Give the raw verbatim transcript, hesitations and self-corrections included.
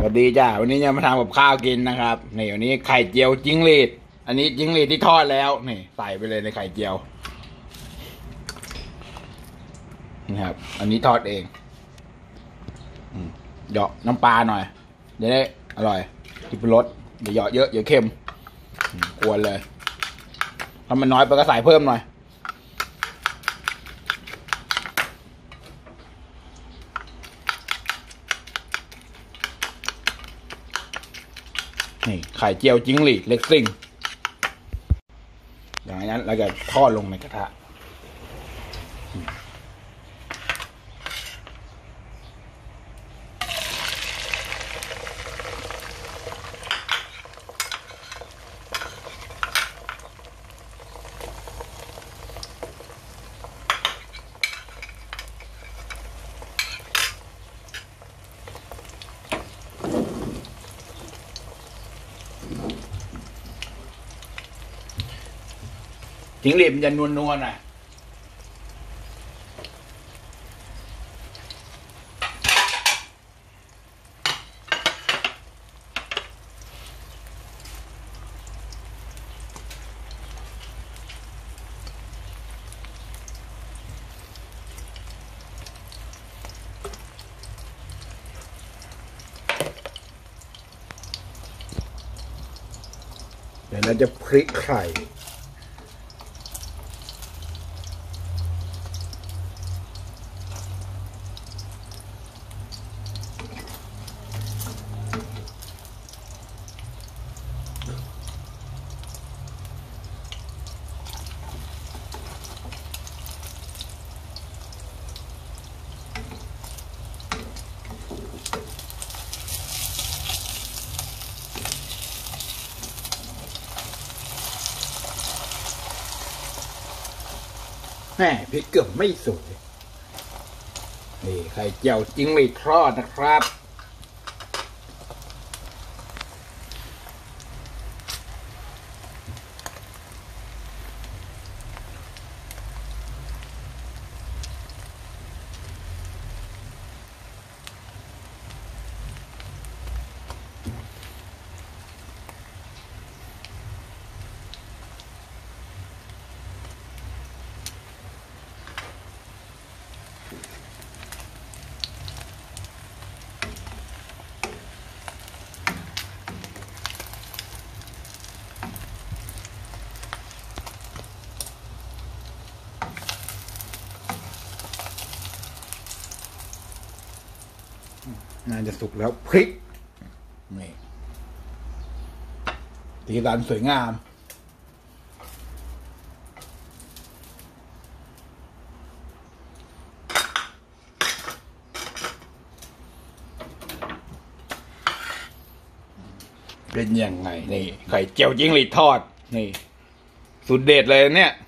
วัสดีจ้าวันนี้จะมาทำกับข้าวกินนะครับนี่วันนี้ไข่เจียวจิ้งหรีดอันนี้จิ้งหรีดที่ทอดแล้วนี่ใส่ไปเลยในไข่เจียวนี่ครับอันนี้ทอดเองเหยาะน้ำปลาหน่อยจะได้อร่อยกินเป็นรสเดี๋ยวเหยาะเยอะเดี๋ยวเค็มกวนเลยถ้ามันน้อยไปก็ใส่เพิ่มหน่อยนี่ไข่เจียวจิ้งหรีดเล็กซิ่งอย่างนั้นเราจะทอดลงในกระทะจิ้งหรีดมันจะนวลๆหน่อยเดี๋ยวเราจะพลิกไข่แม่พริกเกือบไม่สุกนี่ไข่เจียวจิ้งหรีดทอดนะครับน่าจะสุกแล้วพริกนี่สีสันสวยงามเป็นยังไงนี่ไข่เจียวจิ้งหรีดทอดนี่สุดเด็ดเลยเนี่ย